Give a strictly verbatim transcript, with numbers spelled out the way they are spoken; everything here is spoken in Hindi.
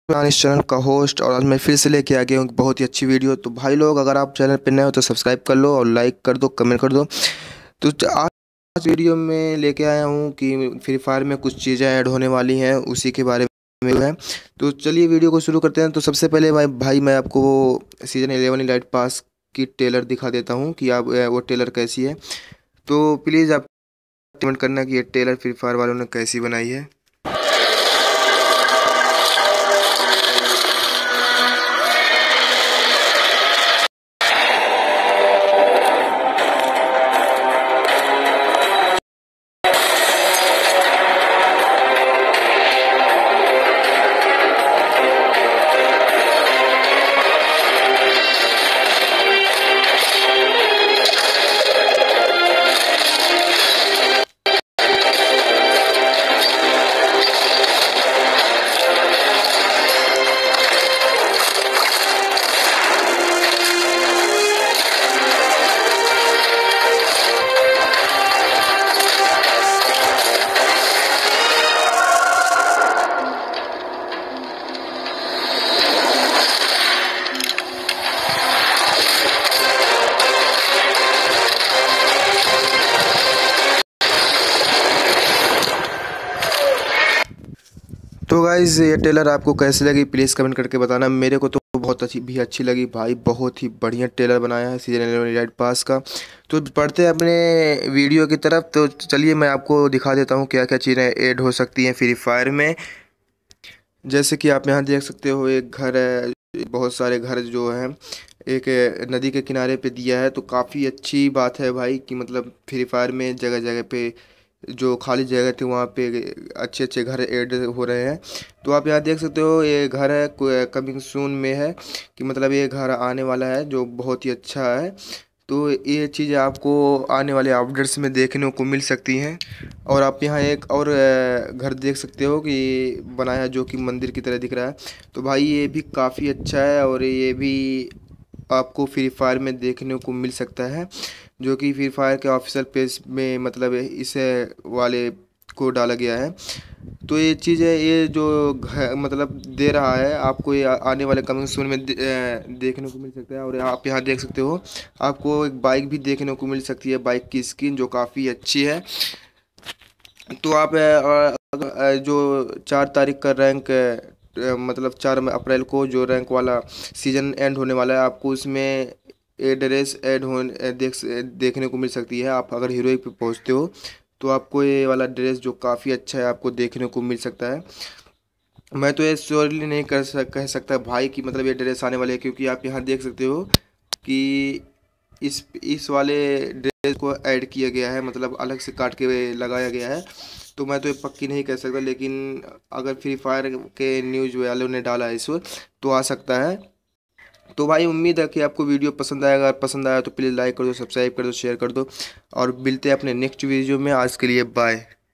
मैं इस चैनल का होस्ट और आज मैं फिर से लेके आ गया हूँ बहुत ही अच्छी वीडियो। तो भाई लोग, अगर आप चैनल पर नए हो तो सब्सक्राइब कर लो और लाइक कर दो, कमेंट कर दो। तो च- आज वीडियो में लेके आया हूँ कि फ्री फायर में कुछ चीज़ें ऐड होने वाली हैं, उसी के बारे में है। तो चलिए वीडियो को शुरू करते हैं। तो सबसे पहले भाई भाई मैं आपको वो सीज़न इलेवन इलाइट पास की टेलर दिखा देता हूँ कि आप अ, वो टेलर कैसी है। तो प्लीज़ आप कमेंट करना कि ये टेलर फ्री फायर वालों ने कैसी बनाई है। तो गाइज़, ये टेलर आपको कैसी लगी प्लीज़ कमेंट करके बताना। मेरे को तो बहुत अच्छी भी अच्छी लगी भाई, बहुत ही बढ़िया टेलर बनाया है सीजन इलेवन राइड पास का। तो पढ़ते हैं अपने वीडियो की तरफ। तो चलिए मैं आपको दिखा देता हूँ क्या क्या चीज़ें ऐड हो सकती हैं फ्री फायर में। जैसे कि आप यहाँ देख सकते हो, एक घर है, बहुत सारे घर जो हैं एक नदी के किनारे पे दिया है। तो काफ़ी अच्छी बात है भाई कि मतलब फ्री फायर में जगह जगह पे जो खाली जगह थी वहाँ पे अच्छे अच्छे घर ऐड हो रहे हैं। तो आप यहाँ देख सकते हो, ये घर है कमिंग सून में है कि मतलब ये घर आने वाला है जो बहुत ही अच्छा है। तो ये चीज़ें आपको आने वाले अपडेट्स में देखने को मिल सकती हैं। और आप यहाँ एक और अ, घर देख सकते हो कि बनाया है जो कि मंदिर की तरह दिख रहा है। तो भाई ये भी काफ़ी अच्छा है और ये भी आपको फ्री फायर में देखने को मिल सकता है, जो कि फ्री फायर के ऑफिशियल पेज में मतलब इसे वाले को डाला गया है। तो ये चीज़ है, ये जो घ- मतलब दे रहा है आपको, ये आ- आने वाले कमिंग सून में दे, अ, देखने को मिल सकता है। और आप यहाँ देख सकते हो, आपको एक बाइक भी देखने को मिल सकती है, बाइक की स्किन जो काफ़ी अच्छी है। तो आप अ, अ, जो चार तारीख का रैंक अ, मतलब चार अप्रैल को जो रैंक वाला सीजन एंड होने वाला है, आपको उसमें ए ड्रेस ऐड होने देख देखने को मिल सकती है। आप अगर हीरोइक पे पहुंचते हो तो आपको ये वाला ड्रेस जो काफ़ी अच्छा है आपको देखने को मिल सकता है। मैं तो ये श्योरली नहीं कर सक कह सकता भाई कि मतलब ये ड्रेस आने वाले है, क्योंकि आप यहाँ देख सकते हो कि इस इस वाले ड्रेस को ऐड किया गया है, मतलब अलग से काट के लगाया गया है। तो मैं तो ये पक्की नहीं कह सकता, लेकिन अगर फ्री फायर के न्यूज़ वालों ने डाला है इसको तो आ सकता है। तो भाई उम्मीद है कि आपको वीडियो पसंद आएगा। अगर पसंद आया तो प्लीज़ लाइक कर दो, सब्सक्राइब कर दो, शेयर कर दो और मिलते हैं अपने नेक्स्ट वीडियो में। आज के लिए बाय।